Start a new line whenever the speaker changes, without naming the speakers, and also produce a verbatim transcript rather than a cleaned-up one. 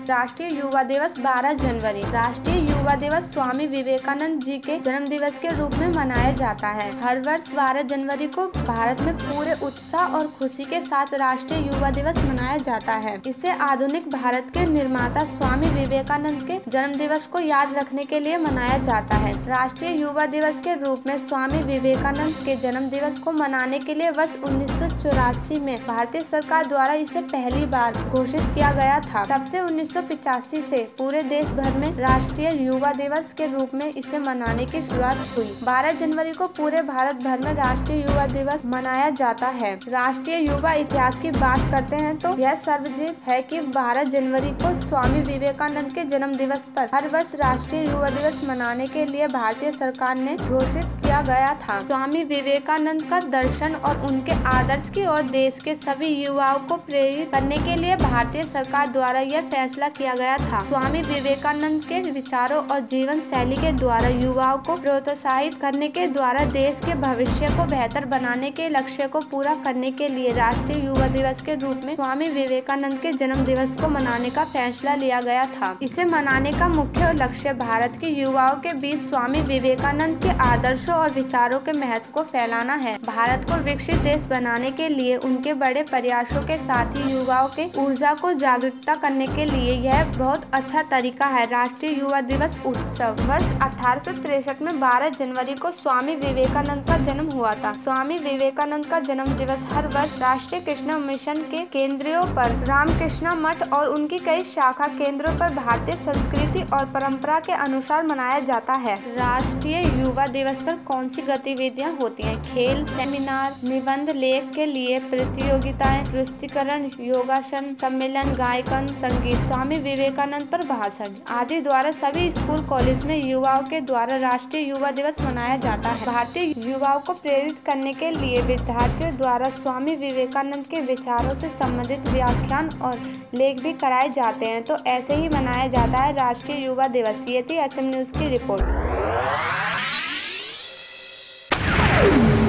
राष्ट्रीय युवा दिवस बारह जनवरी। राष्ट्रीय युवा दिवस स्वामी विवेकानंद जी के जन्म दिवस के रूप में मनाया जाता है। हर वर्ष बारह जनवरी को भारत में पूरे उत्साह और खुशी के साथ राष्ट्रीय युवा दिवस मनाया जाता है। इसे आधुनिक भारत के निर्माता स्वामी विवेकानंद के जन्म दिवस को याद रखने के लिए मनाया जाता है। राष्ट्रीय युवा दिवस के रूप में स्वामी विवेकानंद के जन्म दिवस को मनाने के लिए वर्ष उन्नीस सौ चौरासी में भारतीय सरकार द्वारा इसे पहली बार घोषित किया गया था। तब से उन्नीस सौ पिचासी से पूरे देश भर में राष्ट्रीय युवा दिवस के रूप में इसे मनाने की शुरुआत हुई। बारह जनवरी को पूरे भारत भर में राष्ट्रीय युवा दिवस मनाया जाता है। राष्ट्रीय युवा इतिहास की बात करते हैं तो यह सार्वजनिक है कि बारह जनवरी को स्वामी विवेकानंद के जन्म दिवस पर हर वर्ष राष्ट्रीय युवा दिवस मनाने के लिए भारतीय सरकार ने घोषित किया गया था। स्वामी विवेकानंद का दर्शन और उनके आदर्श की ओर देश के सभी युवाओं को प्रेरित करने के लिए भारतीय सरकार द्वारा यह फैसला किया गया था। स्वामी विवेकानंद के विचारों और जीवन शैली के द्वारा युवाओं को प्रोत्साहित करने के द्वारा देश के भविष्य को बेहतर बनाने के लक्ष्य को पूरा करने के लिए राष्ट्रीय युवा दिवस के रूप में स्वामी विवेकानंद के जन्म दिवस को मनाने का फैसला लिया गया था। इसे मनाने का मुख्य लक्ष्य भारत के युवाओं के बीच स्वामी विवेकानंद के आदर्शों और विचारों के महत्व को फैलाना है। भारत को विकसित देश बनाने के लिए उनके बड़े प्रयासों के साथ ही युवाओं के ऊर्जा को जागरूकता करने के लिए यह बहुत अच्छा तरीका है। राष्ट्रीय युवा दिवस उत्सव। वर्ष अठारह सौ तिरसठ में बारह जनवरी को स्वामी विवेकानंद का जन्म हुआ था। स्वामी विवेकानंद का जन्म दिवस हर वर्ष राष्ट्रीय कृष्ण मिशन के केंद्रों पर, रामकृष्ण मठ और उनकी कई शाखा केंद्रों पर भारतीय संस्कृति और परंपरा के अनुसार मनाया जाता है। राष्ट्रीय युवा दिवस पर कौन सी गतिविधियां होती हैं? खेल, सेमिनार, निबंध लेख के लिए प्रतियोगिताएं, प्रस्तुतिकरण, योगासन, सम्मेलन, गायन, संगीत, स्वामी विवेकानंद पर भाषण आदि द्वारा सभी स्कूल कॉलेज में युवाओं के द्वारा राष्ट्रीय युवा दिवस मनाया जाता है। भारतीय युवाओं को प्रेरित करने के लिए विद्यार्थियों द्वारा स्वामी विवेकानंद के विचारों से संबंधित व्याख्यान और लेख भी कराए जाते हैं। तो ऐसे ही मनाया जाता है राष्ट्रीय युवा दिवस। ये थी असम न्यूज की रिपोर्ट।